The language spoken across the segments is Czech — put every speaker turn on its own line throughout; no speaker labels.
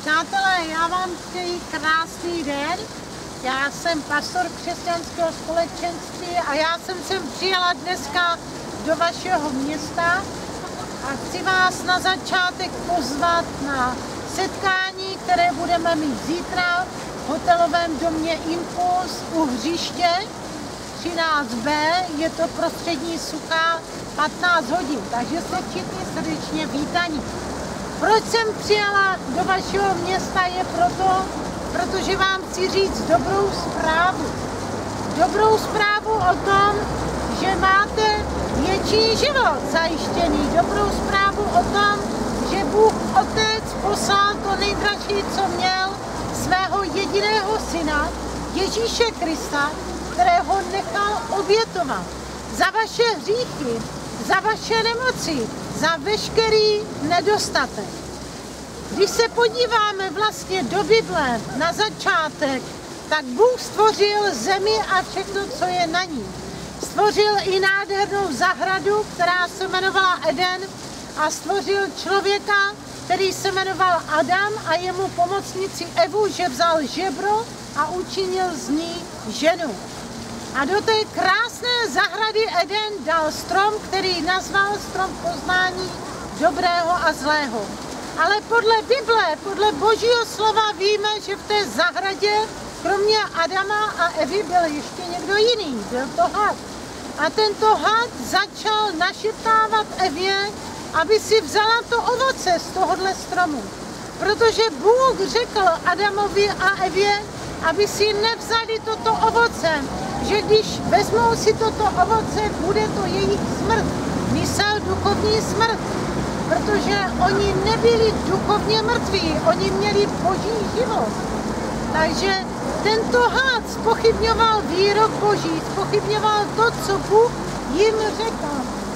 Přátelé, já vám přeji krásný den. Já jsem pastor křesťanského společenství a já jsem sem přijela dneska do vašeho města a chci vás na začátek pozvat na setkání, které budeme mít zítra v hotelovém domě Impuls u Hřiště 13B. Je to prostřední Suchá 15 hodin, takže jste všichni srdečně vítaní. Proč jsem přijela do vašeho města je protože vám chci říct dobrou zprávu. Dobrou zprávu o tom, že máte věčný život zajištěný. Dobrou zprávu o tom, že Bůh Otec poslal to nejdražší, co měl, svého jediného syna, Ježíše Krista, kterého nechal obětovat za vaše hříchy, za vaše nemoci, za veškerý nedostatek. Když se podíváme vlastně do Bible na začátek, tak Bůh stvořil zemi a všechno, co je na ní. Stvořil i nádhernou zahradu, která se jmenovala Eden, a stvořil člověka, který se jmenoval Adam, a jemu pomocnici Evu, že vzal žebro a učinil z ní ženu. A do té krásné zahrady Eden dal strom, který nazval strom poznání dobrého a zlého. Ale podle Bible, podle Božího slova víme, že v té zahradě kromě Adama a Evy byl ještě někdo jiný, byl to had. A tento had začal našeptávat Evě, aby si vzala to ovoce z tohohle stromu. Protože Bůh řekl Adamovi a Evě, aby si nevzali toto ovoce, že když vezmou si toto ovoce, bude to jejich smrt. Myslel duchovní smrt, protože oni nebyli duchovně mrtví, oni měli boží život. Takže tento had zpochybňoval výrok Boží, zpochybňoval to, co Bůh jim řekl.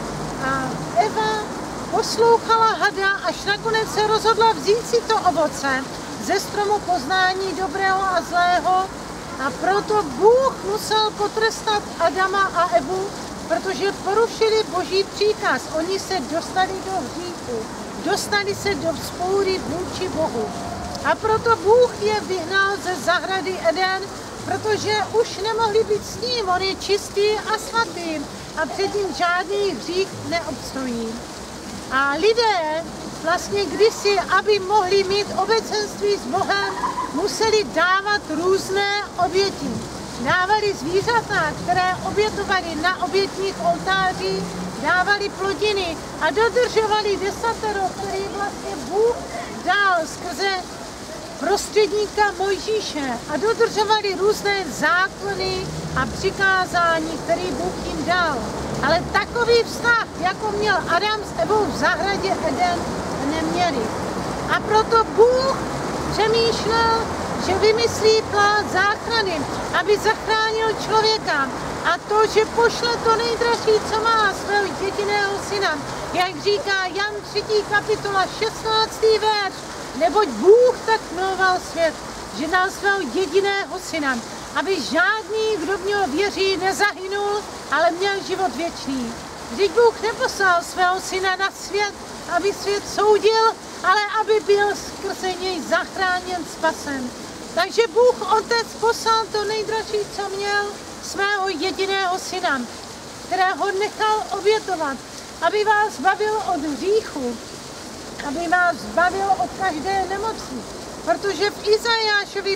A Eva poslouchala hada, až nakonec se rozhodla vzít si to ovoce ze stromu poznání dobrého a zlého, a proto Bůh musel potrestat Adama a Evu, protože porušili Boží příkaz. Oni se dostali do hříchu, dostali se do vzpoury vůči Bohu. A proto Bůh je vyhnal ze zahrady Eden, protože už nemohli být s ním. On je čistý a svatý a před ním žádný hřích neobstojí. A lidé vlastně kdysi, aby mohli mít obecenství s Bohem, museli dávat různé oběti. Dávali zvířata, které obětovali na obětních oltářích, dávali plodiny a dodržovali desatero, který vlastně Bůh dal skrze prostředníka Mojžíše, a dodržovali různé zákony a přikázání, který Bůh jim dal. Ale takový vztah, jako měl Adam s Evou v zahradě Eden, neměli. A proto Bůh přemýšlel, že vymyslí plán záchrany, aby zachránil člověka. A to, že pošle to nejdražší, co má, svého jediného syna. Jak říká Jan 3. kapitola 16. verš, neboť Bůh tak miloval svět, že dal svého jediného syna, aby žádný, kdo v něho věří, nezahynul, ale měl život věčný. Vždyť Bůh neposlal svého syna na svět, aby svět soudil, ale aby byl skrze něj zachráněn, spasen. Takže Bůh Otec poslal to nejdražší, co měl, svého jediného syna, kterého nechal obětovat, aby vás zbavil od hříchu, aby vás zbavil od každé nemoci. Protože v Izajášovi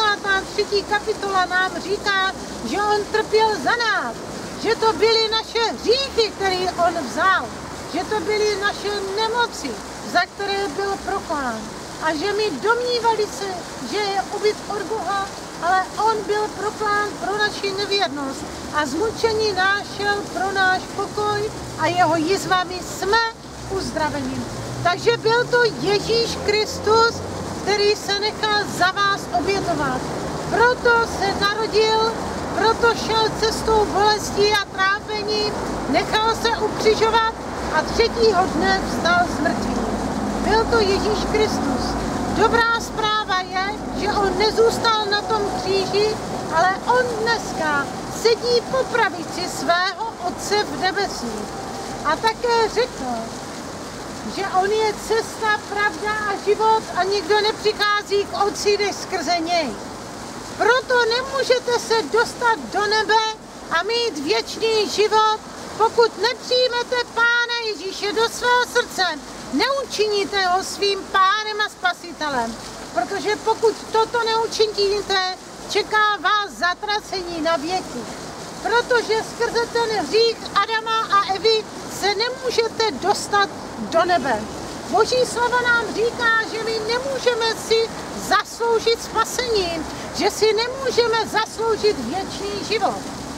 53. kapitola nám říká, že on trpěl za nás, že to byly naše hříchy, které on vzal, že to byly naše nemoci, za které byl proklán. A že my domnívali se, že je ubyt od Boha, ale on byl proklán pro naši nevěrnost a zmučení nášel pro náš pokoj a jeho jizvami jsme uzdraveni. Takže byl to Ježíš Kristus, který se nechal za vás obětovat. Proto se narodil, proto šel cestou bolesti a trápení, nechal se ukřižovat a třetího dne vstal z mrtvých. Byl to Ježíš Kristus. Dobrá zpráva je, že on nezůstal na tom kříži, ale on dneska sedí po pravici svého Otce v nebesích. A také řekl, že on je cesta, pravda a život a nikdo nepřichází k Otci než skrze něj. Proto nemůžete se dostat do nebe a mít věčný život, pokud nepřijmete Pána Ježíše do svého srdce, neučiníte ho svým pánem a spasitelem. Protože pokud toto neučiníte, čeká vás zatracení na věky. Protože skrze ten hřích Adama a Evy se nemůžete dostat do nebe. Boží slovo nám říká, že my nemůžeme si zasloužit spasení, že si nemůžeme zasloužit věčný život.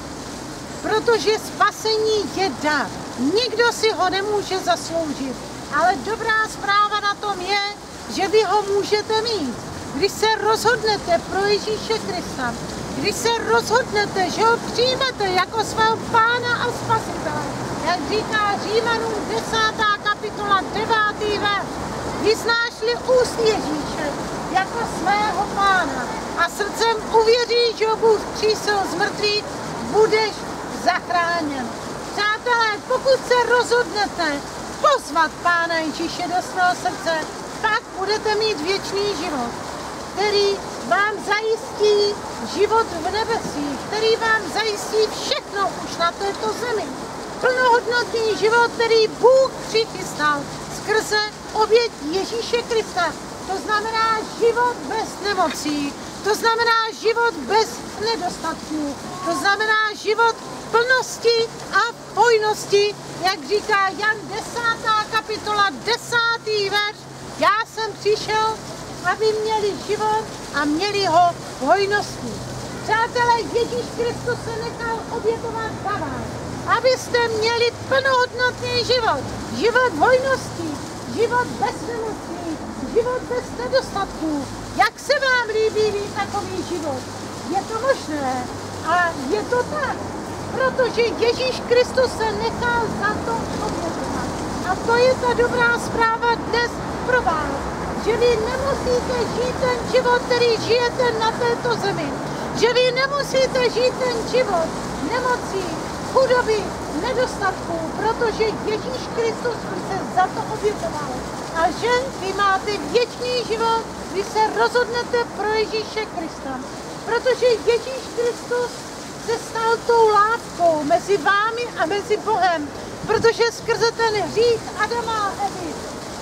Protože spasení je dar. Nikdo si ho nemůže zasloužit. Ale dobrá zpráva na tom je, že vy ho můžete mít. Když se rozhodnete pro Ježíše Krista, když se rozhodnete, že ho přijmete jako svého pána a spasitele, jak říká Římanům 10. kapitola 9. verš, vyznáš-li úst Ježíše jako svého pána a srdcem uvěříš, že ho Bůh vzkřísil z mrtvých, budeš zachráněn. Přátelé, pokud se rozhodnete pozvat Pána Ježíše do svého srdce, pak budete mít věčný život, který vám zajistí život v nebesích, který vám zajistí všechno už na této zemi. Plnohodnotný život, který Bůh přichystal skrze oběť Ježíše Krista. To znamená život bez nemocí, to znamená život bez nedostatků, to znamená život plnosti a hojnosti, jak říká Jan 10. kapitola 10. verš. Já jsem přišel, aby měli život a měli ho v hojnosti. Přátelé, Ježíš Kristus se nechal obětovat za vás, abyste měli plnohodnotný život, život v hojnosti, život bez nemocí, život bez nedostatků. Jak se vám líbí takový život? Je to možné a je to tak, protože Ježíš Kristus se nechal za to obětovat. A to je ta dobrá zpráva dnes pro vás, že vy nemusíte žít ten život, který žijete na této zemi. Že vy nemusíte žít ten život nemocí, chudoby, nedostatků, protože Ježíš Kristus se za to obětoval. A že vy máte věčný život, když se rozhodnete pro Ježíše Krista. Protože Ježíš Kristus se stal tou lávkou mezi vámi a mezi Bohem. Protože skrze ten hřích Adama a Evy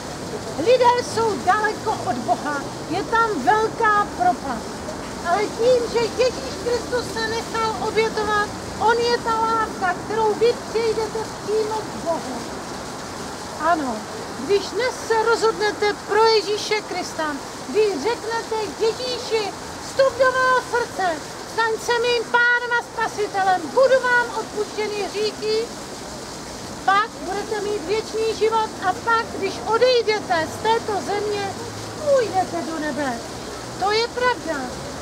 lidé jsou daleko od Boha. Je tam velká propast. Ale tím, že Ježíš Kristus se nechal obětovat, on je ta lávka, kterou vy přejdete přímo k Bohu. Ano, když dnes se rozhodnete pro Ježíše Krista, když řeknete Ježíši, vstup do mého srdce, staň se mým pánem a spasitelem, budu vám odpuštěny hříchy, pak budete mít věčný život a pak, když odejdete z této země, půjdete do nebe. To je pravda.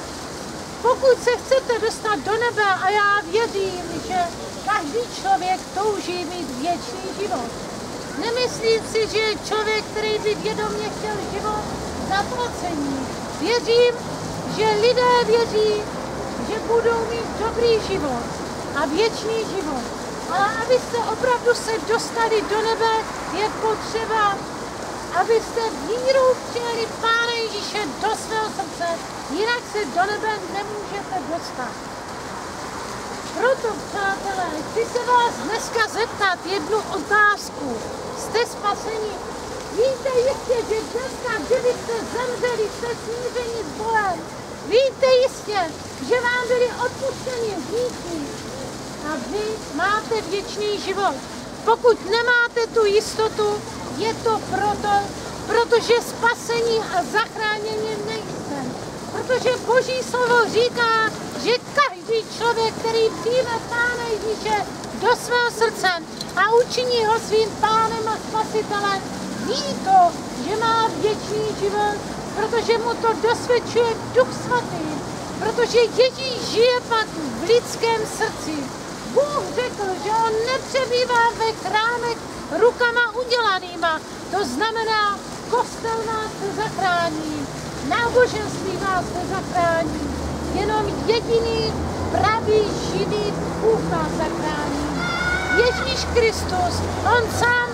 Pokud se chcete dostat do nebe, a já věřím, že každý člověk touží mít věčný život. Nemyslím si, že je člověk, který by vědomě chtěl život zatracení. Věřím, že lidé věří, že budou mít dobrý život a věčný život. Ale abyste opravdu se dostali do nebe, je potřeba, abyste vírou přijali Pána Ježíše do svého srdce, jinak se do nebe nemůžete dostat. Proto, přátelé, chci se vás dneska zeptat jednu otázku. Jste spaseni? Víte jistě, že dneska, kdybyste zemřeli, jste smířeni s Bohem. Víte jistě, že vám byly odpuštěni hříchy a vy máte věčný život. Pokud nemáte tu jistotu, je to protože spasení a zachránění nejste. Protože Boží slovo říká, že každý člověk, který přijme Pána Ježíše do svého srdce a učiní ho svým pánem a spasitelem, ví to, že má věčný život, protože mu to dosvědčuje Duch Svatý, protože Ježíš žije pak v lidském srdci. Bůh řekl, že on nepřebývá ve chrámech rukama udělanýma, to znamená, kostel nás nezachrání, náboženství nás nezachrání, jenom jediný pravý živý Bůh nás zachrání. Ježíš Kristus, on sám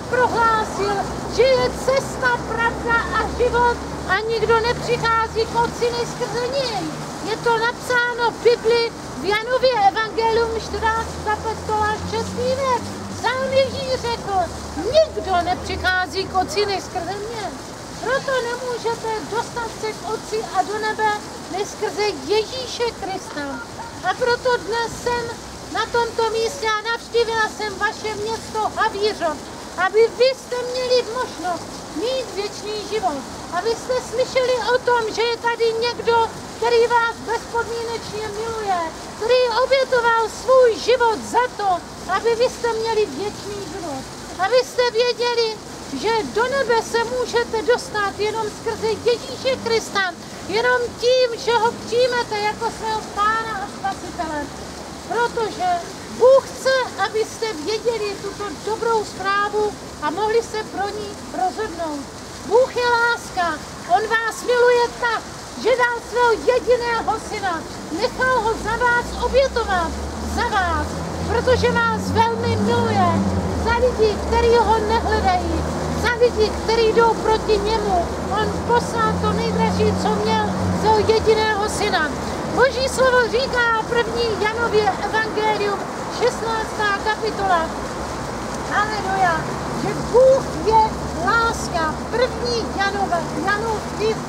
prohlásil, že je cesta, pravda a život a nikdo nepřichází k Otci než skrze něj. Je to napsáno v Bibli v Janově evangelium 14. kapitola 6. verš. Sám Ježíš řekl, nikdo nepřichází k Otci než skrze mě. Proto nemůžete dostat se k Otci a do nebe než skrze Ježíše Krista. A proto dnes jsem na tomto místě a navštívila jsem vaše město Havířov, aby vy jste měli možnost mít věčný život. Abyste slyšeli o tom, že je tady někdo, který vás bezpodmínečně miluje, který obětoval svůj život za to, aby vy jste měli věčný život. Abyste věděli, že do nebe se můžete dostat jenom skrze Ježíše Krista, jenom tím, že ho přijmete jako svého Pána a Spasitele. Protože Bůh chce, abyste věděli tuto dobrou zprávu a mohli se pro ní rozhodnout. Bůh je láska, on vás miluje tak, že dal svého jediného syna, nechal ho za vás obětovat, za vás, protože vás velmi miluje, za lidi, kteří ho nehledají, za lidi, kteří jdou proti němu. On poslal to nejdražší, co měl, svého jediného syna. Boží slovo říká 1. Janově evangelium 16. kapitola. Haleluja, že Bůh je láska. 1. Janův list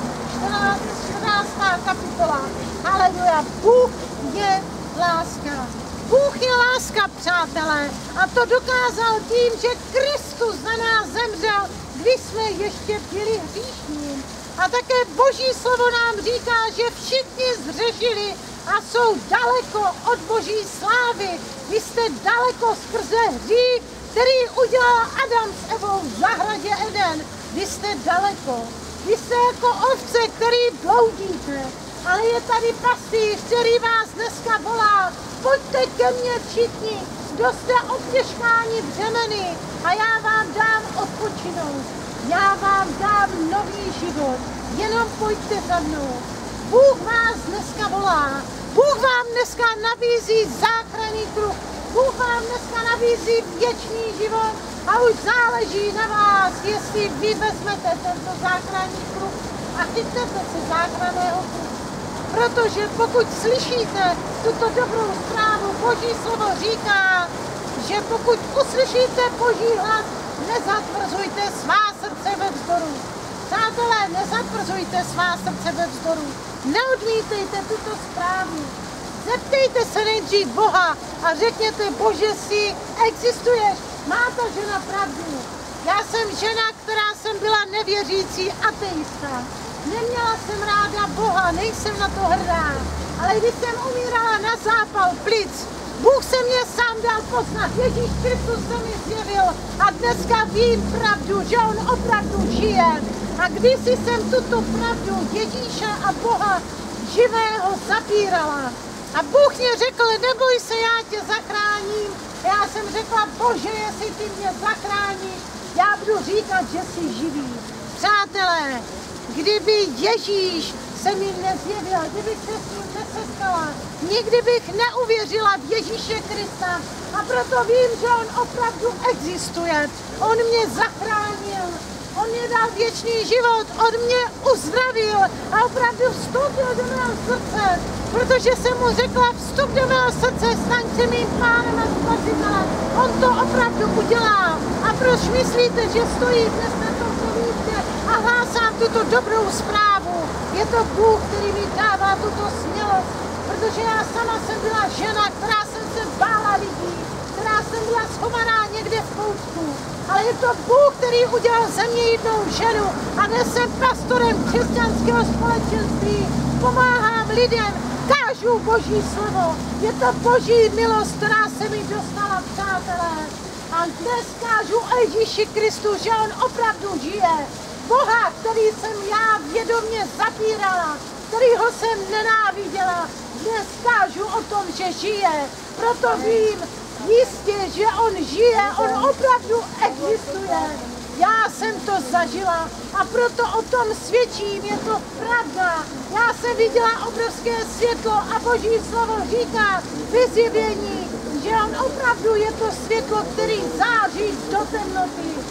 14. kapitola. Haleluja, Bůh je láska. Bůh je láska, přátelé, a to dokázal tím, že Kristus za nás zemřel, když jsme ještě byli hříšní. A také Boží slovo nám říká, že všichni zřešili a jsou daleko od Boží slávy. Vy jste daleko skrze hřích, který udělal Adam s Evou v zahradě Eden. Vy jste daleko. Vy jste jako ovce, který bloudíte. Ale je tady pastýř, který vás dneska volá. Pojďte ke mně všichni, kdo jste obtěžkáni břemeny a já vám dám odpočinout. Já vám dám nový život. Jenom pojďte za mnou. Bůh vás dneska volá. Bůh vám dneska nabízí záchranný kruh. Bůh vám dneska nabízí věčný život a už záleží na vás, jestli vy vezmete tento záchranný kruh a chytnete se záchranného kruhu. Protože pokud slyšíte tuto dobrou zprávu, Boží slovo říká, že pokud uslyšíte Boží hlas, nezatvrzujte svá srdce ve vzdoru. Přátelé, nezatvrzujte svá srdce ve vzdoru. Neodmítejte tuto zprávu. Zeptejte se nejdřív Boha a řekněte, Bože, si existuješ, má ta žena pravdu. Já jsem žena, která jsem byla nevěřící ateista. Neměla jsem ráda Boha, nejsem na to hrdá, ale když jsem umírala na zápal plic, Bůh se mě sám dal poznat, Ježíš Kristus se mi zjevil a dneska vím pravdu, že on opravdu žije. A kdysi jsem tuto pravdu Ježíše a Boha živého zapírala. A Bůh mě řekl, neboj se, já tě zachráním. Já jsem řekla, Bože, jestli ty mě zachráníš, já budu říkat, že jsi živý. Přátelé, kdyby Ježíš se mi nezjevil, kdybych se s ním nesetkala, nikdy bych neuvěřila v Ježíše Krista. A proto vím, že on opravdu existuje. On mě zachránil, on mě dal věčný život, on mě uzdravil a opravdu vstoupil do mého srdce, protože jsem mu řekla, vstup do mého srdce, staň se mým Pánem a Spasitelem. On to opravdu udělá. A proč myslíte, že stojí dnes na tomto místě a hlásám tuto dobrou zprávu? Je to Bůh, který mi dává tuto smělost, protože já sama jsem byla žena, která jsem se bála lidí, která jsem byla schovaná někde v koutku. Ale je to Bůh, který udělal ze mě jednou ženu a dnes jsem pastorem křesťanského společenství. Pomáhám lidem, kážu Boží slovo. Je to Boží milost, která se mi dostala, přátelé. A dnes kážu o Ježíši Kristu, že on opravdu žije. Boha, který jsem já vědomě zapírala, kterýho jsem nenáviděla, dnes kážu o tom, že žije. Proto vím jistě, že on žije, on opravdu existuje. Já jsem to zažila a proto o tom svědčím, je to pravda. Já jsem viděla obrovské světlo a Boží slovo říká v Zjevení, že on opravdu je to světlo, který září do temnoty.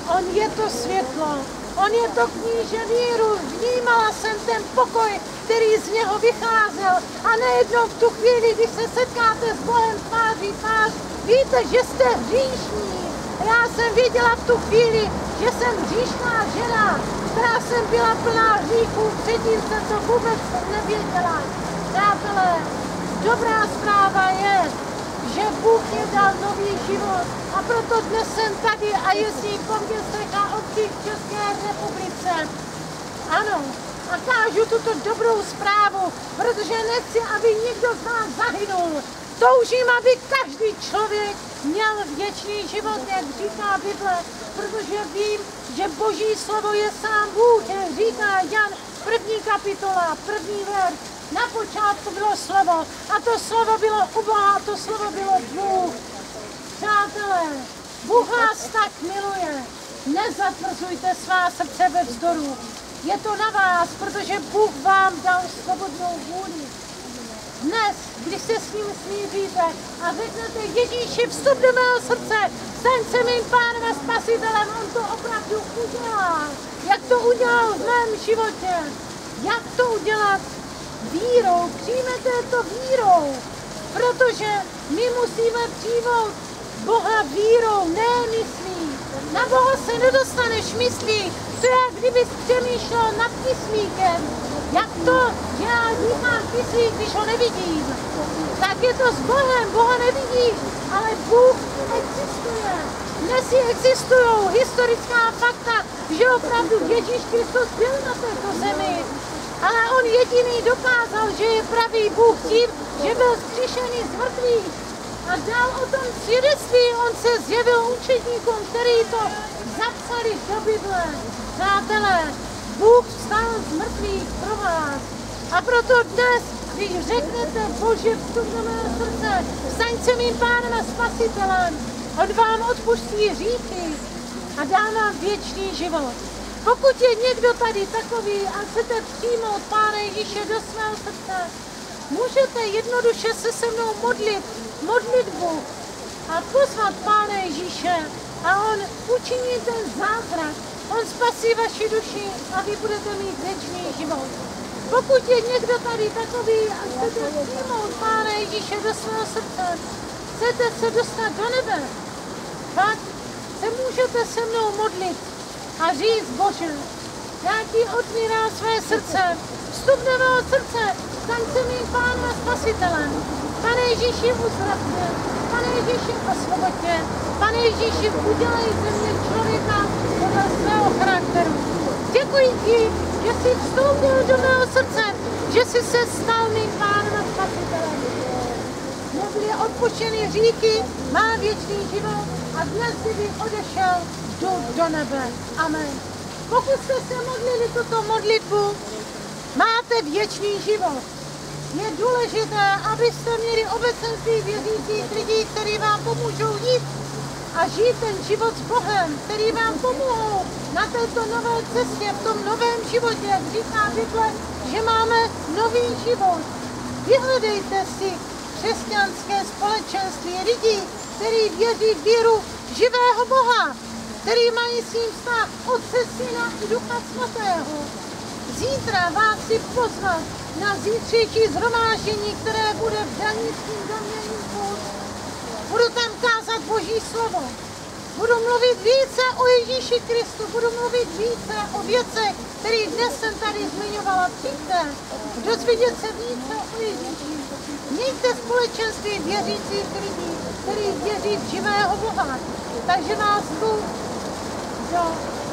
On je to světlo, on je to kníže míru. Vnímala jsem ten pokoj, který z něho vycházel. A nejednou v tu chvíli, když se setkáte s Bohem tváří tvář, víte, že jste hříšní. Já jsem věděla v tu chvíli, že jsem hříšná žena, která jsem byla plná hříchů, předtím jsem to vůbec nevěděla. Přátelé, dobrá zpráva je, že Bůh je dal nový život a proto dnes jsem tady a jezdím po městech a obcích v České republice. Ano, a kážu tuto dobrou zprávu, protože nechci, aby nikdo z nás zahynul. Toužím, aby každý člověk měl věčný život, jak říká Bible, protože vím, že Boží slovo je sám Bůh, jak říká Jan, 1. kapitola, 1. verš. Na počátku bylo slovo a to slovo bylo u Boha a to slovo bylo Bůh. Přátelé, Bůh vás tak miluje, nezatvrzujte svá srdce ve vzdoru. Je to na vás, protože Bůh vám dal svobodnou vůli. Dnes, když se s ním smíříte a řeknete Ježíši, vstup do mého srdce, staň se mým pánem a spasitelem, on to opravdu udělá. Jak to udělal v mém životě? Jak to udělat? Vírou, přijmete to vírou, protože my musíme přijmout Boha vírou, ne myslí. Na Boha se nedostaneš myslí, to je, kdybys přemýšlel nad kyslíkem. Jak to, že já vnímám kyslík, když ho nevidím? Tak je to s Bohem, Boha nevidíš, ale Bůh existuje. Dnes existují historická fakta, že opravdu Ježíš Kristus byl na této zemi. Ale on jediný dokázal, že je pravý Bůh tím, že byl vzkříšený z mrtvých. A dal o tom svědectví, on se zjevil učedníkům, kteří to zapsali do Bible. Přátelé, Bůh vstal z mrtvých pro vás. A proto dnes, když řeknete, Bože, vstup do mého srdce, staň se mým pánem a spasitelem, on vám odpustí hříchy a dá vám věčný život. Pokud je někdo tady takový a chcete přijmout Pána Ježíše do svého srdce, můžete jednoduše se mnou modlit modlitbu a pozvat Pána Ježíše a on učiní ten zázrak. On spasí vaši duši a vy budete mít věčný život. Pokud je někdo tady takový a chcete přijmout Pána Ježíše do svého srdce, chcete se dostat do nebe, pak se můžete se mnou modlit a říct, Bože, já ti otvírám své srdce, vstup do mého srdce, staň se mým pánem a spasitelem. Pane Ježíši, uzdrav mě, Pane Ježíši, osvoboď mě, Pane Ježíši, udělej ze mě člověka podle svého charakteru. Děkuji ti, že jsi vstoupil do mého srdce, že jsi se stal mým pánem a spasitelem. Nebyly odpuštěny hříchy, má věčný život a dnes, kdyby odešel, jdu do nebe. Amen. Pokud jste se modlili tuto modlitbu, máte věčný život. Je důležité, abyste měli obecenství věřících lidí, kteří vám pomůžou jít a žít ten život s Bohem, který vám pomohou na této nové cestě, v tom novém životě, jak říká Bible, že máme nový život. Vyhledejte si křesťanské společenství lidí, kteří věří v víru živého Boha, který mají s ním vztah Otce, Syna i Ducha Svatého. Zítra vás si pozvat na zítřejší shromáždění, které bude v Danickém domě Impuls. Budu tam kázat Boží slovo. Budu mluvit více o Ježíši Kristu, budu mluvit více o věcech, které dnes jsem tady zmiňovala. Přijďte, dozvědět se více o Ježíši. Mějte společenství věřících lidí, kteří věří v živého Boha. Takže vás tu do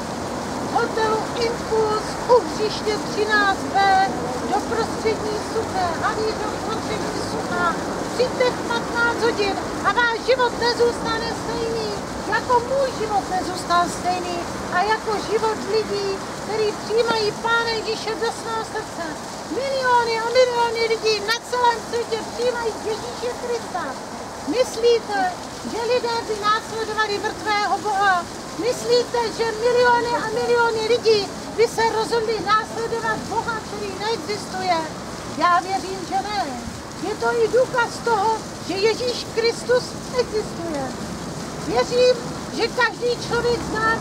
hotelu Impuls u Hřiště 13B do prostřední Suché, Halí do prostřední Suchá. Přijďte v 15 hodin a váš život nezůstane stejný, jako můj život nezůstal stejný a jako život lidí, kteří přijímají Pána Ježíše do svého srdce. Miliony a miliony lidí na celém světě přijímají Ježíše Krista. Myslíte, že lidé by následovali mrtvého Boha? Myslíte, že miliony a miliony lidí by se rozhodli následovat Boha, který neexistuje? Já věřím, že ne. Je to i důkaz toho, že Ježíš Kristus existuje. Věřím, že každý člověk z nás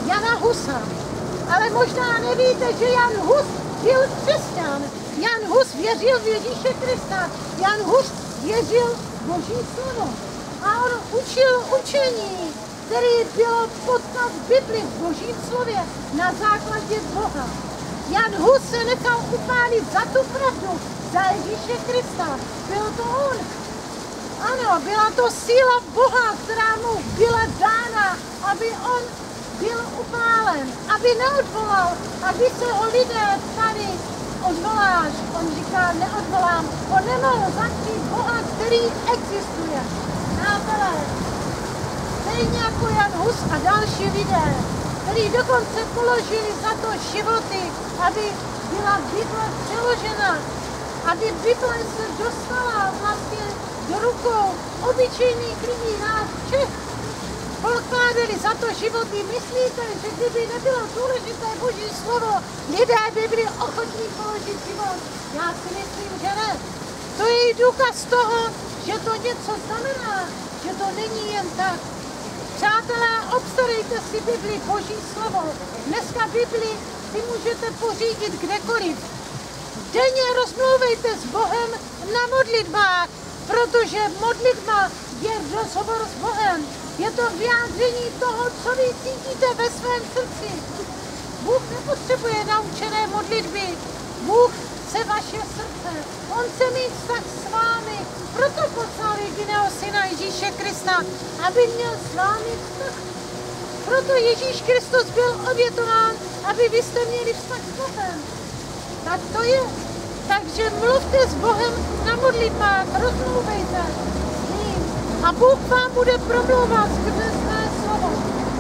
Jana Husa. Ale možná nevíte, že Jan Hus byl křesťan. Jan Hus věřil v Ježíše Krista. Jan Hus věřil v Boží slovo. A on učil učení, které bylo potkat v Bibli, v Božím slově, na základě Boha. Jan Hus se nechal upálit za tu pravdu, za Ježíše Krista. Byl to on. Ano, byla to síla Boha, která mu byla dána, aby on byl upálen, aby neodvolal, aby se ho lidé ptali, odvoláš. On říká, neodvolám. On nemohl zatřít Boha, který existuje. Přátelé, stejně jako Jan Hus a další lidé, kteří dokonce položili za to životy, aby byla Bible přeložena, aby Bible se dostala vlastně do rukou obyčejných lidí, nás všech, pokládali za to životy. Myslíte, že kdyby nebylo důležité Boží slovo, lidé by byli ochotní položit život? Já si myslím, že ne. To je i důkaz toho, že to něco znamená, že to není jen tak. Přátelé, obstarejte si Bibli, Boží slovo. Dneska Bibli si můžete pořídit kdekoliv. Denně rozmlouvejte s Bohem na modlitbách, protože modlitba je rozhovor s Bohem. Je to vyjádření toho, co vy cítíte ve svém srdci. Bůh nepotřebuje naučené modlitby. Bůh chce vaše srdce. On chce mít vztah s vámi. Proto poslal jediného syna Ježíše Krista, aby měl s vámi vztah. Proto Ježíš Kristus byl obětován, aby vy jste měli vztah s Bohem. Tak to je. Takže mluvte s Bohem na modlitbách, rozmluvejte s ním a Bůh vám bude promlouvat skrze své slovo.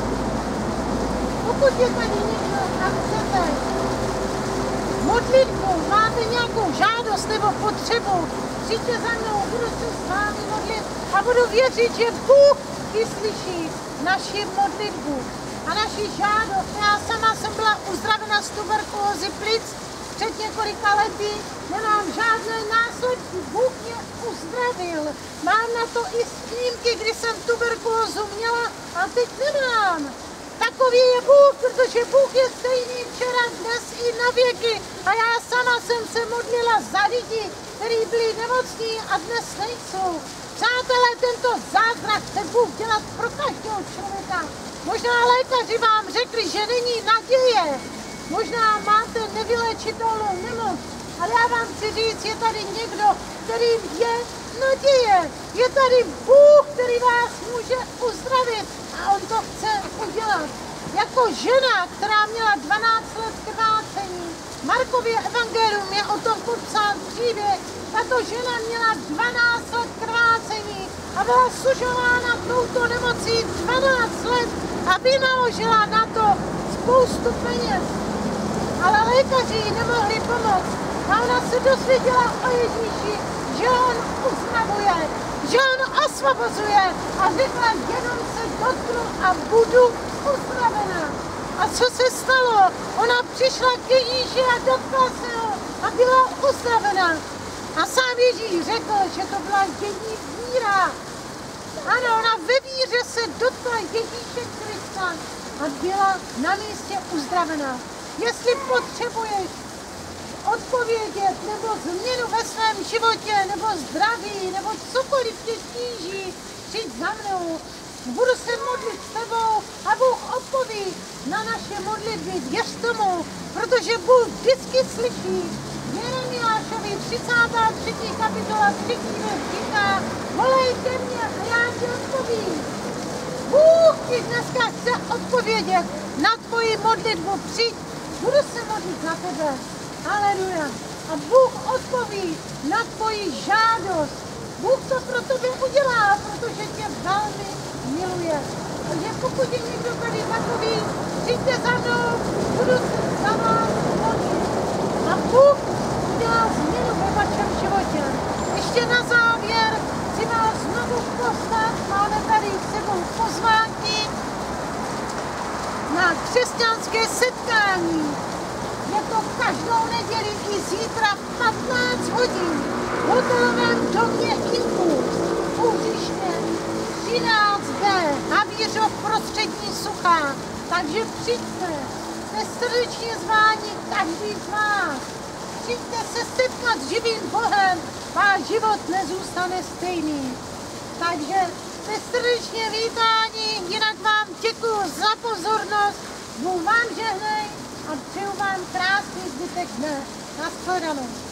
Pokud je tady někdo a chcete modlitbu, máte nějakou žádost nebo potřebu, přijďte za mnou, budu se s vámi modlit a budu věřit, že Bůh vyslyší naši modlitbu a naši žádost. Já sama jsem byla uzdravena z tuberkulózy plic před několika lety, nemám žádné následky, Bůh mě uzdravil. Mám na to i snímky, kdy jsem tuberkulózu měla a teď nemám. Takový je Bůh, protože Bůh je stejný včera, dnes i na věky. A já sama jsem se modlila za lidi, kteří byli nemocní a dnes nejsou. Přátelé, tento zázrak chce Bůh dělat pro každého člověka. Možná lékaři vám řekli, že není naděje. Možná máte nevyléčitelnou nemoc, ale já vám chci říct, je tady někdo, který je naděje. Je tady Bůh, který vás může uzdravit a on to chce udělat. Jako žena, která měla 12 let krvácení, Markově evangelium je o tom popsán příběh, tato žena měla 12 let krvácení a byla sužována touto nemocí 12 let a vynaložila na to spoustu peněz. Ale lékaři jí nemohli pomoct a ona se dozvěděla o Ježíši, že on uzdravuje, že on osvobozuje a řekla, jenom se dotknu a budu uzdravena. A co se stalo? Ona přišla k Ježíši a dotkla se ho a byla uzdravena. A sám Ježíš řekl, že to byla její víra. Ano, ona ve víře se dotkla Ježíše Krista a byla na místě uzdravená. Jestli potřebuješ odpovědět nebo změnu ve svém životě, nebo zdraví, nebo cokoliv tě stíží, přijď za mnou. Budu se modlit s tebou a Bůh odpoví na naše modlitby. Věř tomu, protože Bůh vždycky slyší. Jeremiášovi 33. kapitola 3. verš říká, volejte mě a já ti odpovím. Bůh ti dneska chce odpovědět na tvoji modlitbu. Přijď, budu se modlit za tebe. Haleluja. A Bůh odpoví na tvoji žádost. Bůh to pro tebe udělá, protože tě velmi miluje. Takže pokud je někdo tady takový, přijďte za mnou, budu se za vás modlit. A Bůh udělá změnu ve vašem životě. Ještě na závěr si vás znovu poslat, máme tady s sebou pozvánky na křesťanské setkání. Je to každou neděli i zítra v 15 hodin v hotelovém domě Impuls, Úřiště 13B, Havířov Prostřední Suchá. Takže přijďte, jste srdečně zváni každý z vás. Přijďte se setkat s živým Bohem, váš život nezůstane stejný. Takže jste srdečně vítáni, jinak vám děkuji za pozornost, Bůh vám žehnej a přeju vám krásný zbytek dne. Nashledanou.